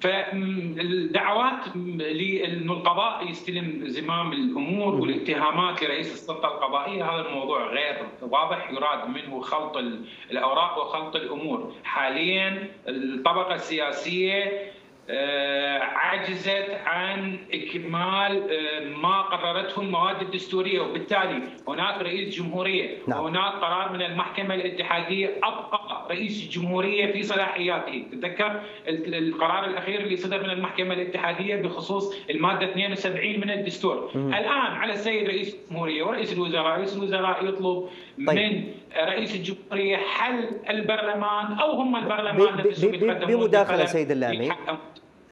فالدعوات لأنه القضاء يستلم زمام الأمور والاتهامات لرئيس السلطة القضائية، هذا الموضوع غير واضح، يراد منه خلط الأوراق وخلط الأمور. حاليا الطبقة السياسية عجزت عن إكمال ما قررته المواد الدستورية، وبالتالي هناك رئيس جمهورية وهناك قرار من المحكمة الاتحادية أبقى رئيس الجمهورية في صلاحياته. تذكر القرار الأخير اللي صدر من المحكمة الاتحادية بخصوص المادة 72 من الدستور. الآن على السيد رئيس الجمهورية ورئيس الوزراء، رئيس الوزراء يطلب من رئيس الجمهورية حل البرلمان، أو هم البرلمان بمداخلة سيد اللامي